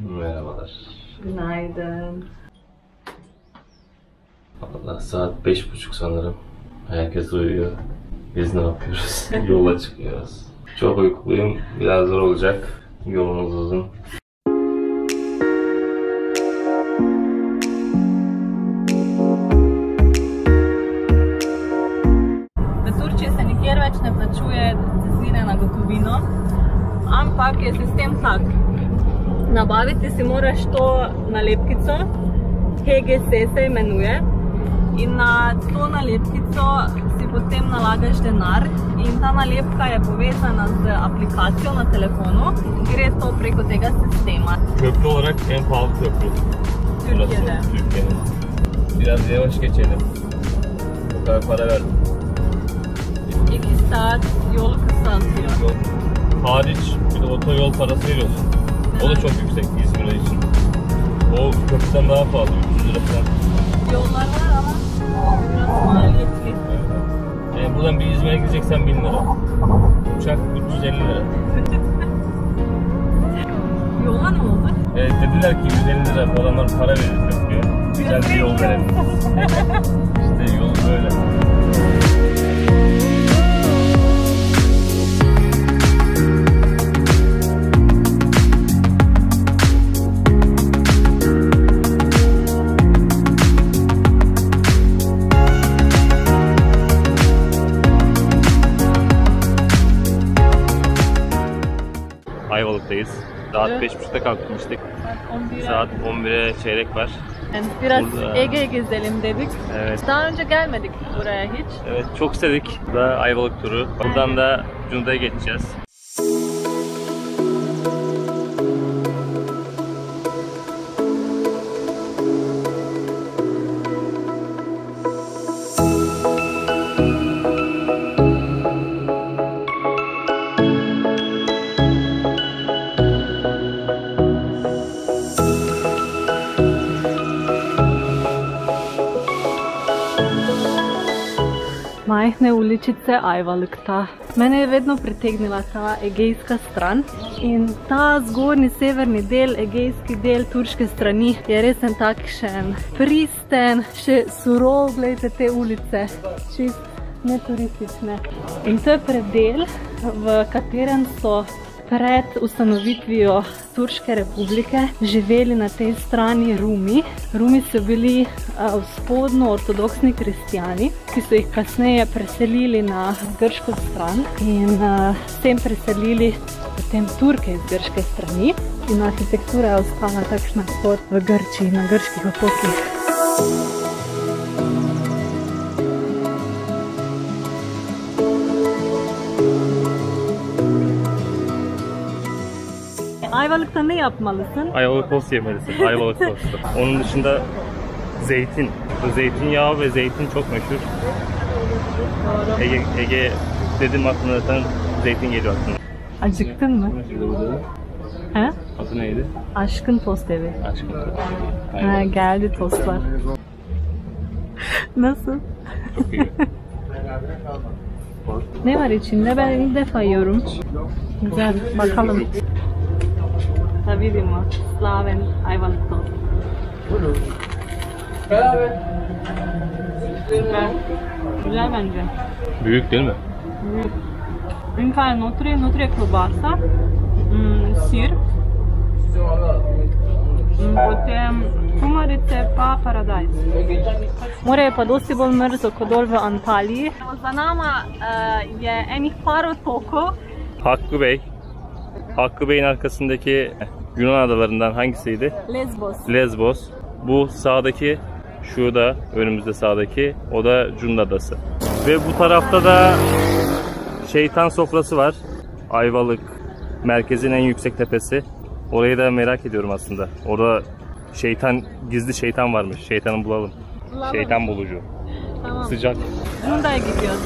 Merhabalar. Günaydın. Valla saat 5:30 sanırım. Herkes uyuyor. Biz ne yapıyoruz? Yola çıkıyoruz. Çok uykuluyum. Biraz zor olacak. Yolumuz uzun. V Turčiji se nikjer več ne plačuje cestnine na gotovino, ampak je sistem tak. Nabaviti si moraš to nalepkico, HGC se imenuje, in na to nalepkico si potem nalagaš denar in ta nalepka je povezana z aplikacijo na telefonu, gre to preko tega sistema. Köprü olarak en pahalı köprü. Türkiye'de. Türkiye'nin. Biraz yavaş geçelim. O kadar para verdim. 2 saat yolu kısaltıyor. Yol hariç bir de otoyol parası veriyorsun. O da çok yüksek İzmir için. O köprüden daha pahalı, 300 lira falan. Yollar var ama biraz maliyetli. Yani buradan bir İzmir'e gideceksen 1000 lira. Uçak 350 lira. Yola ne oldu? Evet, dediler ki 150 lira adamlar para verir köprüye. Güzel bir yol verelim. İşte yol böyle. Ayvalık'tayız. Saat 5:30'da kalkmıştık. Saat 11'e çeyrek var. Yani biraz Burada... Ege gezelim dedik. Evet. Daha önce gelmedik buraya hiç. Evet, çok istedik. Bu da Ayvalık turu. Buradan da Cunda'ya geçeceğiz. Majhne uličice Ajvalık'ta. Mene je vedno pritegnila ta egejska stran in ta zgornji severni del, egejski del turške strani je res en takšen pristen, še surov, gledajte te ulice, čist neturistične. In to je predel, v katerem so pred ustanovitvijo Turške republike živeli na tej strani Rumi. Rumi so bili vzhodno-ortodoksni kristjani, ki so jih kasneje preselili na grško stran in s tem preselili potem Turke iz grške strani. In arhitektura je ostala takšna kot v Grčiji, na grških otokih. Ayvalık'ta ne yapmalısın? Ayvalık tost yemelisin. Ayvalık tostu. Onun dışında zeytin. Zeytinyağı ve zeytin çok meşhur. Ege dedim aklına zaten zeytin geliyor aklına. Acıktın mı? He? Adı neydi? Aşkın Tost Evi. Aşkın tost. Ha, geldi tostlar. Nasıl? Çok iyi. Ne var içinde? Ben ilk defa yiyorum. Güzel. Bakalım. Da vidimo. Slaven Ayvalık tost. Süper. Güzel bence. Büyük değil mi? Büyük. In kaj je notri? Notri je klobasa, sir, potem kumarice pa paradajz. More je pa dosti bolj mrzo kot dol v Antaliji. Za nama je enih par otokov. Hakkı Bey'in arkasındaki Yunan adalarından hangisiydi? Lesbos. Lesbos. Bu sağdaki, şu da önümüzde sağdaki, o da Cunda Adası. Ve bu tarafta da Şeytan Sofrası var. Ayvalık merkezin en yüksek tepesi. Orayı da merak ediyorum aslında. Orada gizli şeytan varmış. Şeytanı bulalım. Şeytan bulucu. Tamam. Sıcak. Cunda'ya gidiyoruz.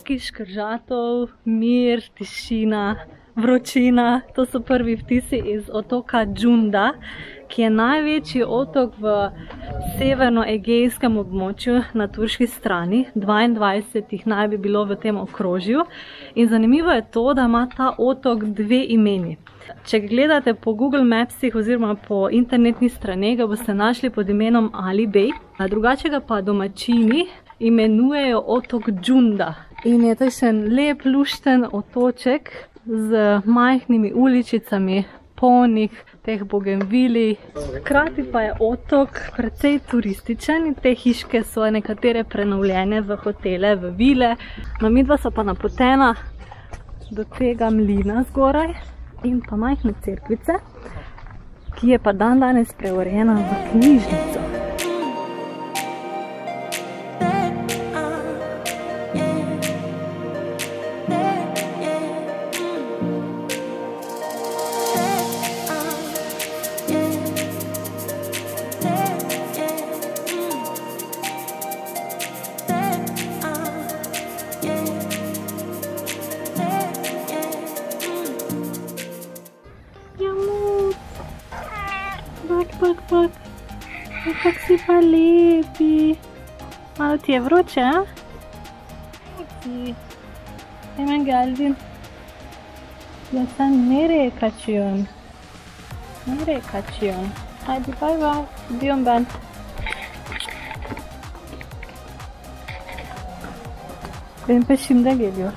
Točki škržatov, mir, tišina, vročina, to so prvi vtisi iz otoka Džunda, ki je največji otok v severno-egejskem območju na turški strani. 22 jih naj bi bilo v tem okrožju. In zanimivo je to, da ima ta otok dve imeni. Če gledate po Google Mapsih oziroma po internetni strani, ga boste našli pod imenom Ali Bey. Drugače ga pa domačini imenujejo otok Džunda. In je takšen lep, lušten otoček z majhnimi uličicami, polnih teh bogenvilij. Hkrati pa je otok precej turističen in te hiške so nekatere prenovljene v hotele, v vile. No, midva so pa napotena do tega mlina zgoraj in pa majhne cerkvice, ki je pa danes preurejena v knjižnico. Bak. Kak si pa lepi. Malo ti je vroče, a? Hemen geldin. Ya sen nereye kaçıyorsun? Nereye kaçıyorsun? Hadi bay bay. Gidiyorum ben. Benim peşimde geliyor.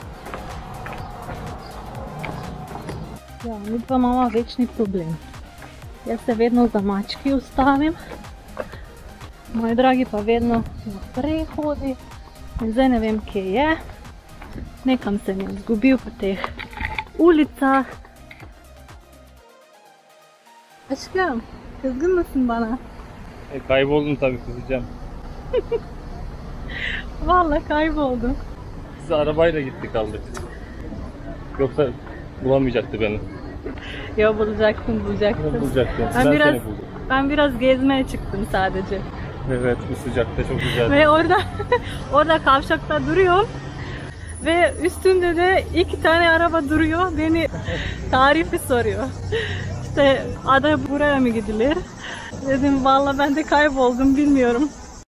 Ja, midva imava večni problem. Jaz se vedno za mački ustavim, moj dragi pa vedno naprej hodi in zdaj ne vem, kje je. Nekam se mi je izgubil po teh ulicah. Aşkım, kızgın mısın bana? Kayboldum tabii, kızacağım. Vallahi kayboldum. Biz arabayla gittik aldık. Yoksa bulamayacaktı beni. Ya bulacaktın. Ben biraz gezmeye çıktım sadece. Evet, bu sıcakta çok güzel. Ve orada kavşakta duruyorum. Ve üstünde de 2 tane araba duruyor. Beni tarifi soruyor. İşte ada buraya mı gidilir? Dedim vallahi ben de kayboldum, bilmiyorum.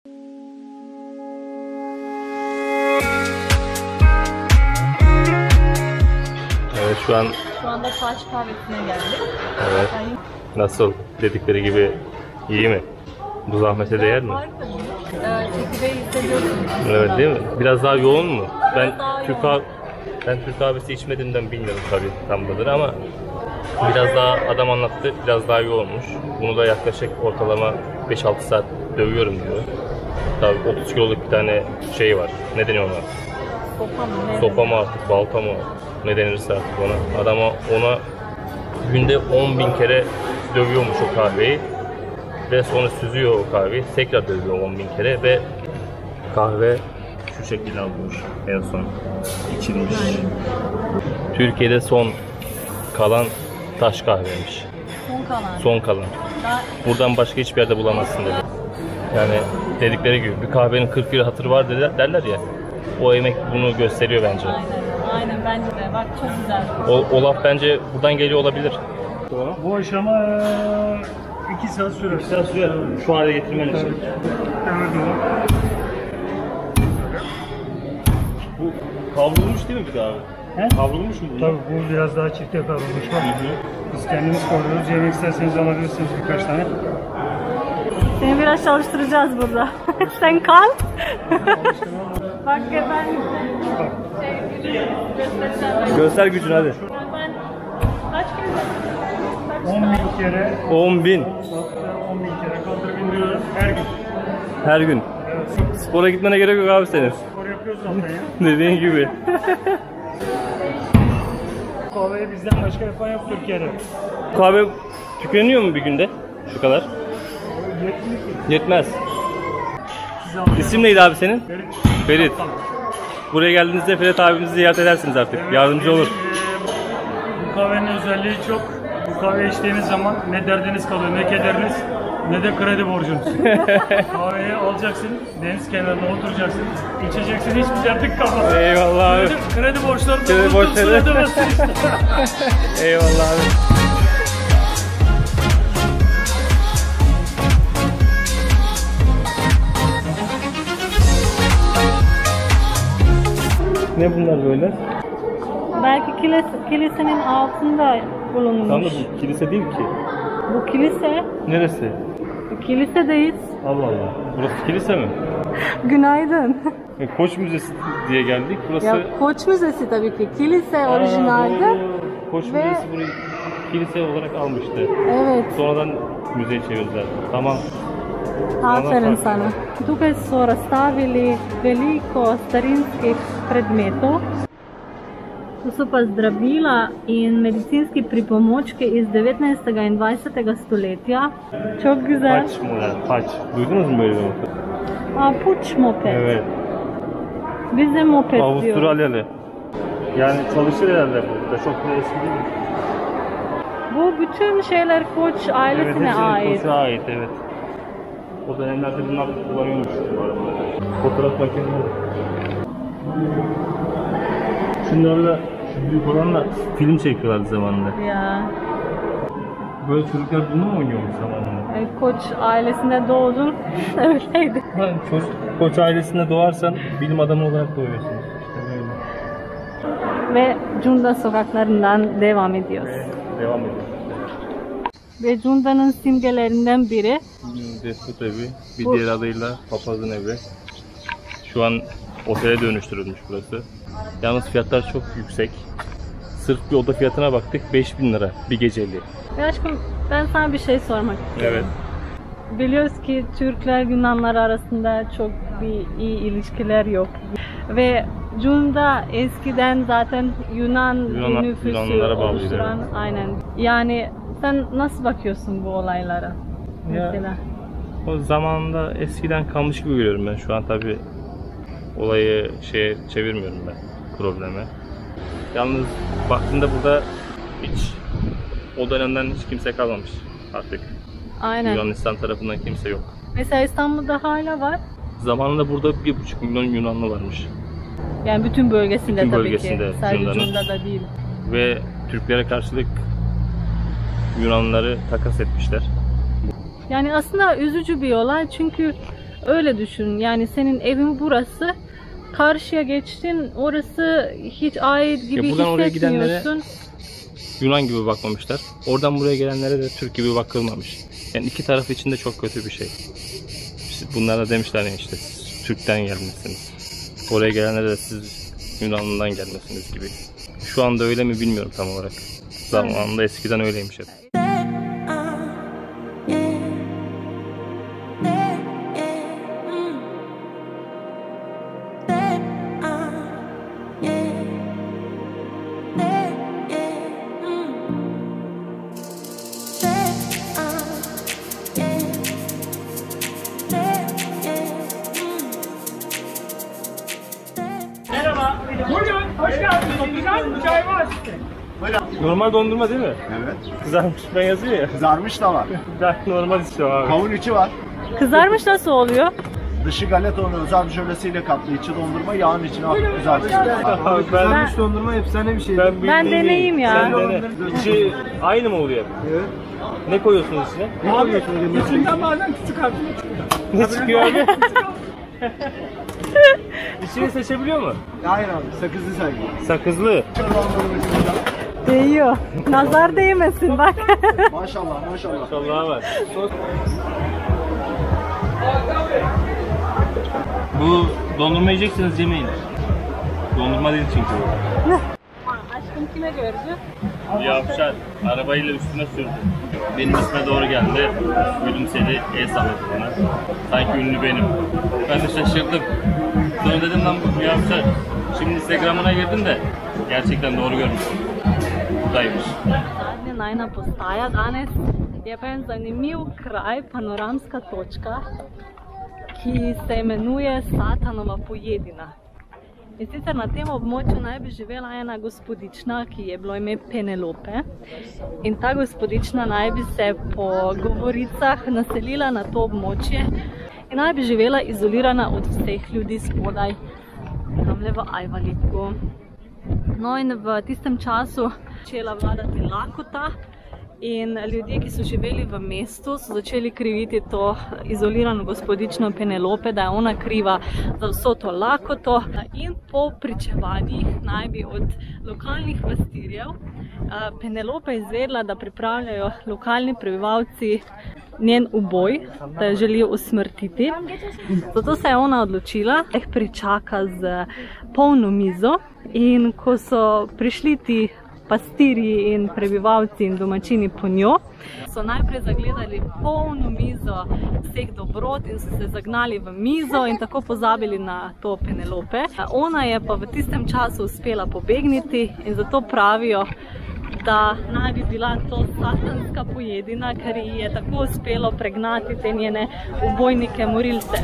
Evet, şu anda taş kahvesine geldik. Evet. Nasıl? Dedikleri gibi iyi mi? Bu zahmete değer mi? Çekirdeği hissediyorsun. Evet, değil mi? Biraz daha yoğun mu? Ben Türk kahvesi içmediğimden bilmiyorum tabii tamdır ama biraz daha adam anlattı, biraz daha yoğunmuş. Bunu da yaklaşık ortalama 5-6 saat dövüyorum diyor. Tabii 30 kiloluk bir tane şey var. Ne deniyor ona? Sopa mı? Sopa mı artık, balta mı? Ne denirse artık ona. Adama ona günde 10.000 kere dövüyormuş o kahveyi. Ve sonra süzüyor o kahveyi. Tekrar dövüyor 10.000 kere ve kahve şu şekilde alınmış en son içilmiş. Türkiye'de son kalan taş kahveymiş. Son kalan. Buradan başka hiçbir yerde bulamazsın dedi. Yani dedikleri gibi bir kahvenin 40 lira hatırı var derler ya. O emek bunu gösteriyor bence. Aynen bence de. Bak çok güzel. O laf bence buradan geliyor olabilir. Bu aşama 2 saat sürer. 2 saat sürer. Şu hale getirmen için. Evet. Bu kavrulmuş değil mi bir daha? He? Kavrulmuş mu bu? Tabii bu biraz daha çifte kavrulmuş var. Biz kendimiz kavuruyoruz. Yemek isterseniz alabilirsiniz birkaç tane. Seni biraz çalıştıracağız burada. Sen kal. Bak ben Göster gücünü hadi. Ben kaç kere 10.000 kere 10.000 10.000 kere kaldırıp indiriyorum her gün. her gün. Evet. Spora gitmene gerek yok abi senin. Spor yapıyoruz haftaya. Dediğin gibi. Kahveyi bizden başka yapan yok Türkiye'de. Kahve tükeniyor mu bir günde? Şu kadar. Yetmez. İsim neydi abi senin? Ferit. Buraya geldiğinizde Ferit abimizi ziyaret edersiniz artık. Yardımcı olur. Bu kahvenin özelliği çok. Bu kahve içtiğiniz zaman ne derdiniz kalıyor, ne kederiniz, ne de kredi borcunuz. Kahveyi alacaksın, deniz kenarına oturacaksın, içeceksin, hiçbir derdin kalmaz. Eyvallah abi. Kredi borçlarını Kredi unutursun, borçları. ödemezsin işte. Eyvallah abi. Ne bunlar böyle? Belki kilisenin altında bulunmuş. Tam da bu kilise değil ki. Bu kilise. Neresi? Kilisedeyiz. Allah Allah. Burası kilise mi? Günaydın. Koç Müzesi diye geldik. Burası... Ya Koç Müzesi tabii ki. Kilise orijinalde. Doğru. Koç Ve- Müzesi burayı kilise olarak almıştı. Evet. Sonradan müzeye çevirdiler. Tamam. Aferin sana. Tukaj so razstavili veliko starinskih predmetov. To so pa zdravila in medicinski pripomočki iz 19. in 20. stoletja. Çok güzel. Paç model. Paç. Duydunuz mu böyle bir motor? Puç moped. Evet. Biz de moped diyoruz. Avustralyalı. Yani çalışır herhalde burada. Çok da eski değil mi? Bu bütün şeyler Koç ailesine hepsinin ait. Koç'a ait, evet. O dönemlerde bunlar kullanıyormuş bu arabalarda. Fotoğraf makineleri. Şunlarla, şu büyük olanla film çekiyorlardı zamanında. Ya. Böyle çocuklar bunu mu oynuyormuş zamanında? Koç ailesinde doğdun. Öyleydi. Koç ailesinde doğarsan bilim adamı olarak doğuyorsunuz. İşte böyle. Ve Cunda sokaklarından devam ediyoruz. Devam ediyoruz. Ve Cunda'nın simgelerinden biri. Despot evi, bir diğer adıyla papazın evi. Şu an otele dönüştürülmüş burası. Yalnız fiyatlar çok yüksek. Sırf bir oda fiyatına baktık, 5000 lira bir geceliği. Ya aşkım, ben sana bir şey sormak istiyorum. Evet. Biliyoruz ki Türkler Yunanlar arasında çok bir iyi ilişkiler yok. Ve Cunda eskiden zaten Yunan nüfusu Yunanlılara bağlıydı, oluşturan, evet. aynen. Yani sen nasıl bakıyorsun bu olaylara? Mesela. O zamanında eskiden kalmış gibi görüyorum ben. Şu an tabi olayı çevirmiyorum ben, probleme. Yalnız baktığında burada hiç o dönemden hiç kimse kalmamış artık. Aynen. Yunanistan tarafından kimse yok. Mesela İstanbul'da hala var. Zamanında burada 1,5 milyon Yunanlı varmış. Yani bütün bölgesinde Bütün tabii bölgesinde, ki. Sadece Cunda'nın. Cunda'da değil. Ve Türklere karşılık Yunanlıları takas etmişler. Yani aslında üzücü bir olay çünkü öyle düşün. Yani senin evin burası. Karşıya geçtin, orası hiç ait gibi buradan oraya hissetmiyorsun. Yunan gibi bakmamışlar. Oradan buraya gelenlere de Türk gibi bakılmamış. Yani iki taraf için de çok kötü bir şey. Bunlar da demişler ya işte siz Türk'ten gelmişsiniz. Oraya gelenlere de siz Yunanlı'dan gelmesiniz gibi. Şu anda öyle mi bilmiyorum tam olarak. Zamanında eskiden öyleymiş hep. Normal dondurma değil mi? Evet. Kızarmış ben yazıyor ya. Kızarmış da var. Ben normal istiyorum abi. Kavun içi var. Kızarmış nasıl oluyor? Dışı galeta özel jölesiyle kaplı. İçi dondurma yağın içine hafif kızartmış. Abi Ben- dondurma efsane bir şey. Ben deneyeyim ya. Sen dene. İçi aynı mı oluyor? Evet. Ne koyuyorsunuz içine? Ne koyuyorsun? İçinden bazen küçük harfle Ne çıkıyor abi? İçini seçebiliyor mu? Hayır abi. Sakızlı saygı. Sakızlı. Değiyor. Nazar değmesin bak. Maşallah maşallah. İnşallah var. Bu dondurma yiyeceksiniz yemeyin. Dondurma değil çünkü bu. Aşkım kime gördü? Yavşar arabayla üstüne sürdü. Benim üstüme doğru geldi. Gülümsedi, el salladı bana. Sanki ünlü benim. Ben de şaşırdım. Sonra dedim lan bu Yavşar. Şimdi Instagram'ına girdim de gerçekten doğru görmüşüm. Buradaymış. Zadnja najna postaja danes je pa en zanimiv kraj, panoramska točka, ki se imenuje Satanova pojedina. In sicer na tem območju naj bi živela ena gospodična, ki je bilo ime Penelope. In ta gospodična naj bi se po govoricah naselila na to območje in naj bi živela izolirana od vseh ljudi spodaj, tamle v Ajvaliku. No in v tistem času začela vladati lakota in ljudje, ki so živeli v mestu, so začeli kriviti to izolirano gospodično Penelope, da je ona kriva za vso to lakoto. In po pričevanjih naj bi od lokalnih pastirjev Penelope izvedla, da pripravljajo lokalni prebivalci njen uboj, da jo želijo usmrtiti. Zato se je ona odločila, da jih pričaka z polno mizo, in ko so prišli ti pastirji in prebivalci in domačini po njo, so najprej zagledali polno mizo vseh dobrot in so se zagnali v mizo in tako pozabili na to Penelope. Ona je pa v tistem času uspela pobegniti in zato pravijo, da naj bi bila to satanska pojedina, ker ji je tako uspelo pregnati te njene ubojnike morilce.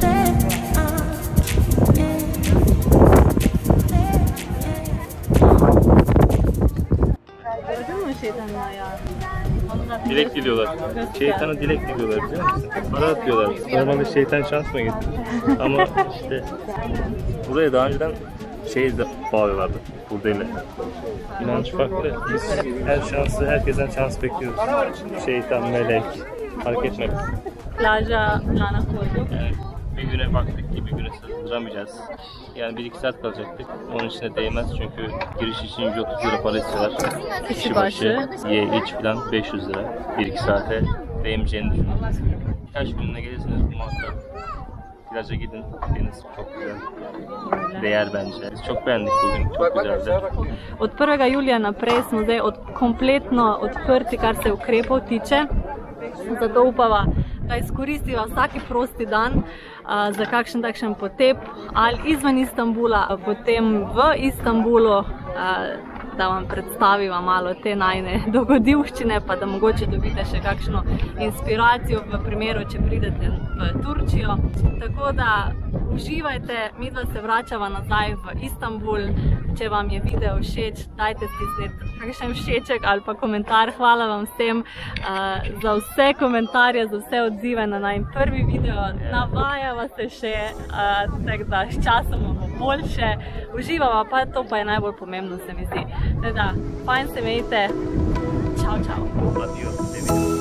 Dilek diliyorlar. Şeytana dilek diliyorlar biliyor musun? Para atıyorlar. Normalde şeytan şans mı getirir? Ama işte buraya daha önceden şey de bağlı vardı. Burada ile. İnanç farklı. Biz her şansı, herkesten şans bekliyoruz. Şeytan, melek, fark etmez. Plaja Lana koyduk. Yani bir güne baktık ki bir güne sığdıramayacağız. Yani 1-2 saat kalacaktık. Onun için de değmez çünkü giriş için 130 lira para istiyorlar. Kişi başı, ye, iç falan 500 lira. 1-2 saate değmeyeceğini düşünüyorum. Birkaç gününe gelirsiniz muhakkak. Plaja gidin. Deniz çok güzel. Değer bence. Biz çok beğendik bugün. Çok güzeldi. Od 1. julija naprej smo zdaj kompletno odprti, kar se ukrepov tiče. Zato upava, da izkoristiva vsaki prosti dan za kakšen takšen potep ali izven Istanbula, potem v Istanbulu, da vam predstaviva malo te najne dogodivščine, pa da mogoče dobite še kakšno inspiracijo v primeru, če pridete v Turčijo. Tako da uživajte, midva se vračava nazaj v Istanbul. Če vam je video všeč, dajte stisniti kakšen všeček ali pa komentar. Hvala vam vsem za vse komentarje, za vse odzive na najin prvi video. Navajava se še, tako da s časom bo boljše. Uživava pa, to pa je najbolj pomembno, se mi zdi. Teda, fajn se imejte. Čau, čau. Adios.